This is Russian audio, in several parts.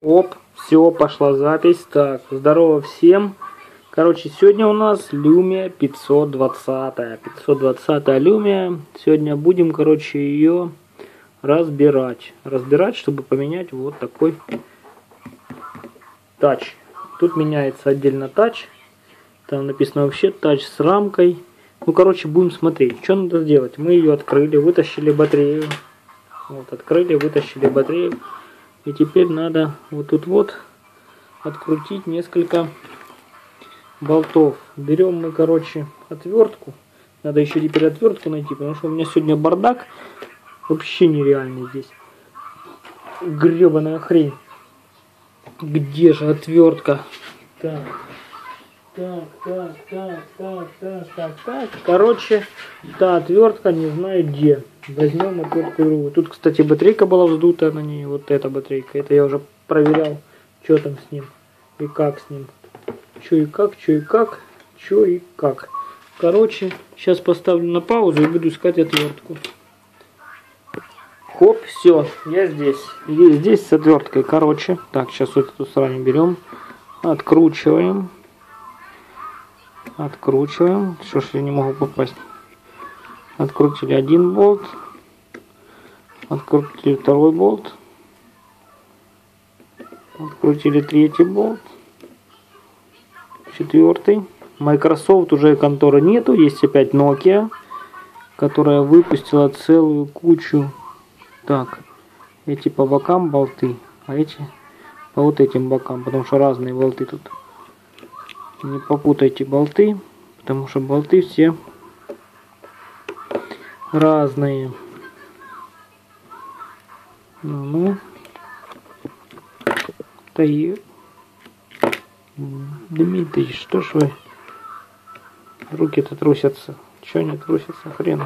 Оп, все, пошла запись. Так, здорово всем. Короче, сегодня у нас Lumia 520. 520 Lumia. Сегодня будем, короче, ее разбирать. Разбирать, чтобы поменять вот такой тач. Тут меняется отдельно тач. Там написано вообще тач с рамкой. Ну, короче, будем смотреть, что надо сделать. Мы ее открыли, вытащили батарею. Вот, открыли, вытащили батарею. И теперь надо вот тут вот открутить несколько болтов. Берем мы, короче, отвертку. Надо еще теперь отвертку найти, потому что у меня сегодня бардак вообще нереальный здесь. Гребаная хрень. Где же отвертка? Так. Короче, та отвертка не знаю где. Возьмем отвертку другую. Тут, кстати, батарейка была вздута на ней. Вот эта батарейка. Это я уже проверял, что там с ним и как с ним. Что и как, что и как, что и как. Короче, сейчас поставлю на паузу и буду искать отвертку. Хоп, все, я здесь. Здесь с отверткой. Короче, так, сейчас вот эту сразу берем, откручиваем. Откручиваем. Что ж я не могу попасть? Открутили один болт. Открутили второй болт. Открутили третий болт. Четвертый. Microsoft уже конторы нету. Есть опять Nokia, которая выпустила целую кучу. Так, эти по бокам болты, а эти по вот этим бокам, потому что разные болты тут. Не попутайте болты, потому что болты все разные. Ну, Дмитрий, что ж вы? Руки-то трусятся. Чего не трусятся? Хрен.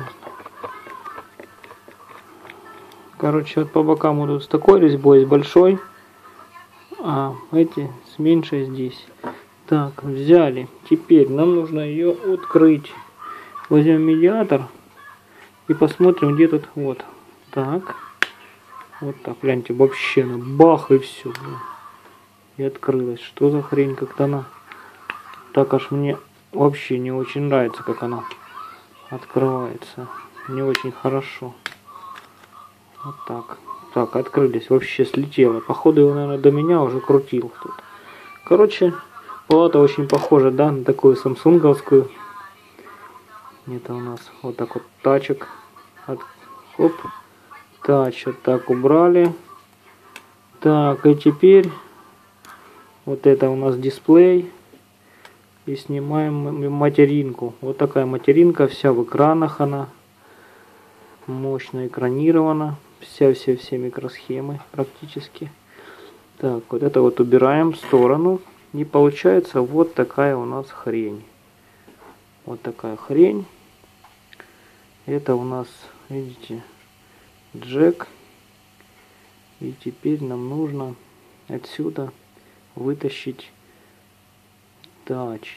Короче, вот по бокам идут с такой резьбой, с большой, а эти с меньшей здесь. Так, взяли. Теперь нам нужно ее открыть. Возьмем медиатор и посмотрим, где тут. Вот. Так. Вот так, гляньте, вообще на бах и все. И открылась. Что за хрень, как-то она. Так аж мне вообще не очень нравится, как она открывается. Не очень хорошо. Вот так. Так, открылись. Вообще слетело. Походу его, наверное, до меня уже крутил тут. Короче, палата очень похожа, да, на такую самсунговскую. Это у нас вот так вот тачек. Оп. Тач вот так убрали. Так, и теперь вот это у нас дисплей. И снимаем материнку. Вот такая материнка, вся в экранах она. Мощно экранирована. Все микросхемы практически. Так, вот это вот убираем в сторону. И получается вот такая у нас хрень. Вот такая хрень. Это у нас, видите, джек. И теперь нам нужно отсюда вытащить тач.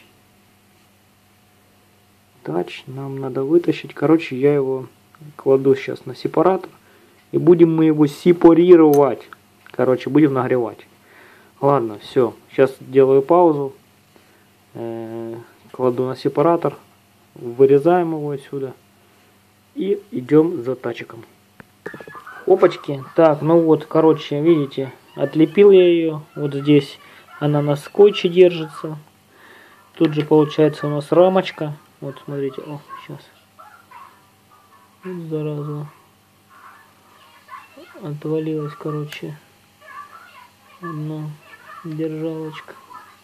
Тач нам надо вытащить. Короче, я его кладу сейчас на сепаратор. И будем мы его сепарировать. Короче, будем нагревать. Ладно, все. Сейчас делаю паузу. Кладу на сепаратор. Вырезаем его отсюда. И идем за тачиком. Опачки. Так, ну вот, короче, видите, отлепил я ее. Вот здесь она на скотче держится. Тут же получается у нас рамочка. Вот, смотрите. О, сейчас. Вот зараза. Отвалилась, короче, одна держалочка.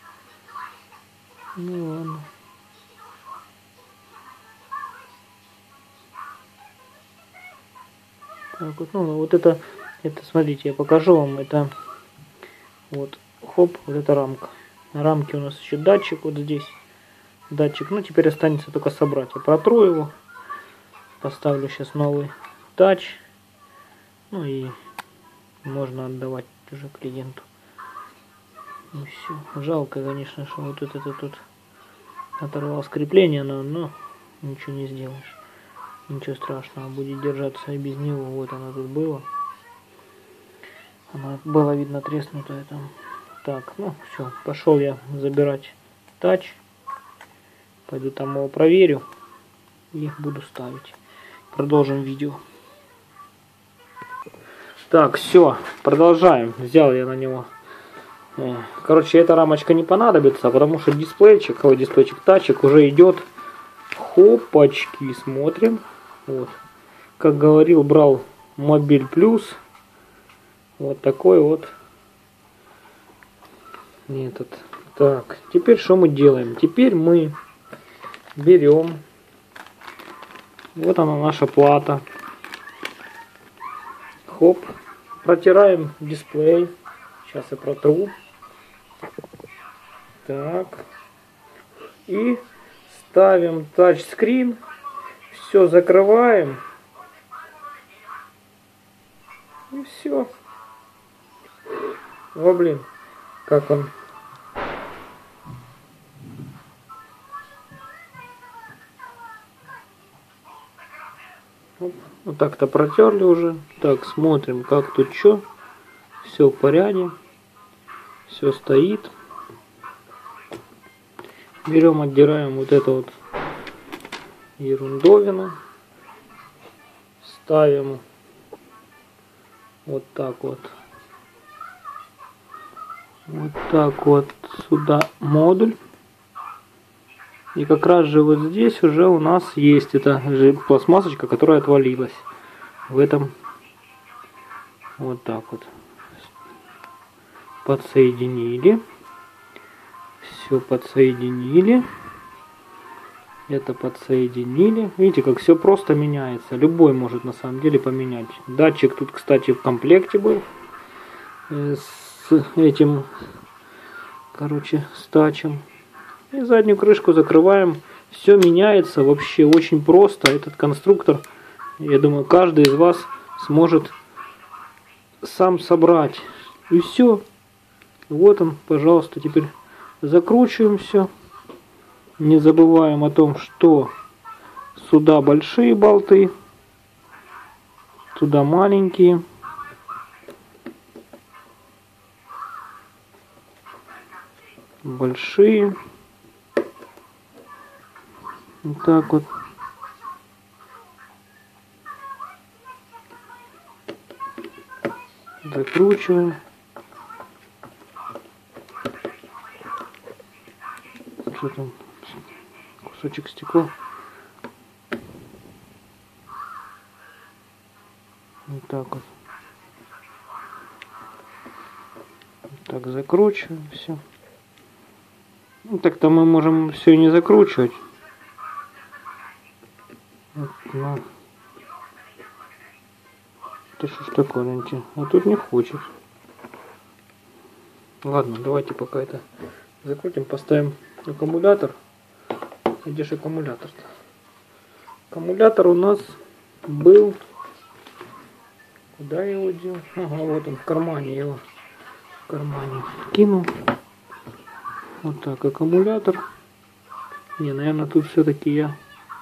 Ну ладно. Так вот, ну вот это смотрите, я покажу вам, это вот, хоп, вот эта рамка. На рамке у нас еще датчик вот здесь. Датчик, ну теперь останется только собрать. Я протру его, поставлю сейчас новый тач. Ну и можно отдавать уже клиенту. И все. Жалко, конечно, что вот это тут оторвал скрепление, но ничего не сделаешь. Ничего страшного, будет держаться и без него. Вот оно тут было. Она была видно треснутая там. Так, ну все, пошел я забирать тач. Пойду там его проверю и буду ставить. Продолжим видео. Так, все, продолжаем. Взял я на него. Короче, эта рамочка не понадобится, потому что дисплейчик, тачик уже идет. Хопачки, смотрим. Вот. Как говорил, брал Мобиль Плюс. Вот такой вот метод. Так, теперь что мы делаем? Теперь мы берем. Вот она наша плата. Хоп. Протираем дисплей. Сейчас я протру. Так. И ставим тачскрин. Все закрываем. И все. О, блин. Как он. Вот так-то протерли уже. Так, смотрим, как тут что. Все в порядке. Все стоит. Берем, отдираем вот это вот ерундовину. Ставим вот так вот. Вот так вот сюда модуль. И как раз же вот здесь уже у нас есть эта же пластмассочка, которая отвалилась. В этом вот так вот подсоединили. Все подсоединили. Это подсоединили. Видите, как все просто меняется. Любой может на самом деле поменять. Датчик тут, кстати, в комплекте был. С этим, короче, с тачем. И заднюю крышку закрываем. Все меняется вообще очень просто. Этот конструктор, я думаю, каждый из вас сможет сам собрать. И все. Вот он, пожалуйста. Теперь закручиваем все. Не забываем о том, что сюда большие болты, туда маленькие. Большие. Вот так вот. Закручиваем. Что там? Кусочек стекла. Вот так вот. Вот так закручиваем все. Ну, так-то мы можем все и не закручивать. Вот, ну. Это что ж такое, Лентин? А тут не хочет. Ладно, давайте пока это закрутим, поставим аккумулятор. Где же аккумулятор-то? Аккумулятор у нас был... Куда я его дел? Ага, вот он, в кармане его. В кармане кинул. Вот так, аккумулятор. Не, наверное, тут все-таки я,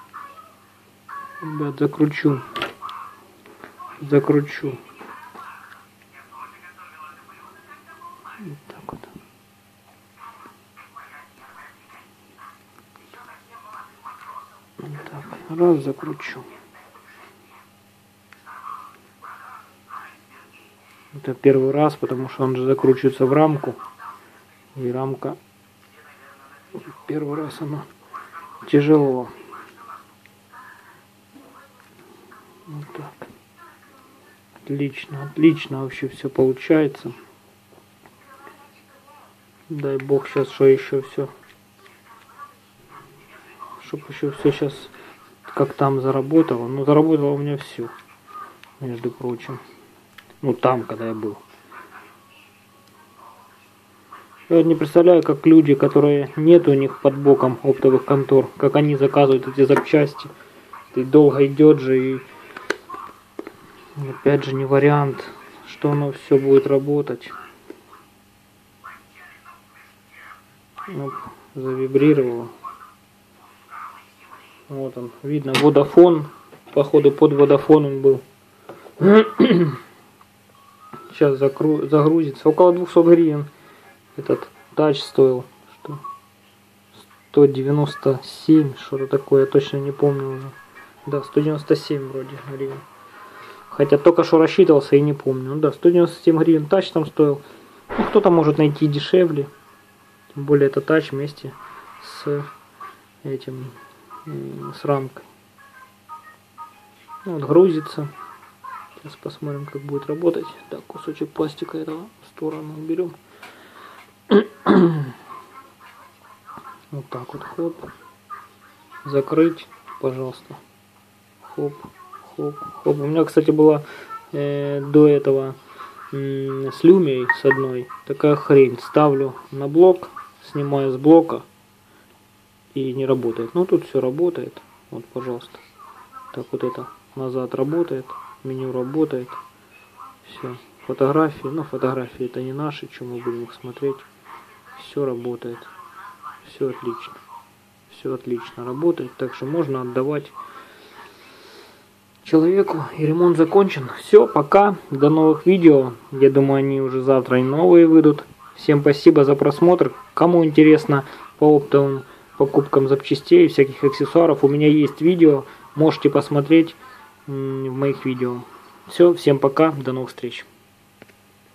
ребят, закручу. Закручу. Вот так вот. Вот так, раз закручу. Это первый раз, потому что он же закручивается в рамку. И рамка первый раз она тяжело. Вот так. Отлично, отлично вообще все получается. Дай бог сейчас, что еще все. Чтоб еще все сейчас как там заработало. Ну, заработало у меня все, между прочим. Ну, там, когда я был. Я не представляю, как люди, которые нет у них под боком оптовых контор, как они заказывают эти запчасти. И долго идет же, и опять же не вариант, что оно все будет работать. Оп, завибрировало. Вот он, видно, Vodafone. Походу под Vodafone он был. Сейчас загрузится. Около 200 гривен этот тач стоил. Что? 197, что-то такое, я точно не помню уже. Да, 197 вроде гривен. Хотя только что рассчитывался и не помню. Ну да, 197 гривен тач там стоил. Ну, кто-то может найти дешевле. Тем более это тач вместе с этим, с рамкой. Ну, вот грузится. Сейчас посмотрим, как будет работать. Так, кусочек пластика этого в сторону уберем. Вот так вот, хоп. Закрыть, пожалуйста. Хоп, хоп, хоп. У меня, кстати, была до этого с люмией с одной такая хрень. Ставлю на блок, снимаю с блока и не работает. Ну, тут все работает. Вот, пожалуйста. Так, вот это назад работает. Меню работает. Все. Фотографии. Ну, фотографии это не наши, чем мы будем их смотреть. Все работает. Все отлично. Все отлично работает. Так что можно отдавать человеку. И ремонт закончен. Все, пока. До новых видео. Я думаю, они уже завтра и новые выйдут. Всем спасибо за просмотр. Кому интересно по оптовым покупкам запчастей, всяких аксессуаров, у меня есть видео. Можете посмотреть в моих видео. Все, всем пока. До новых встреч.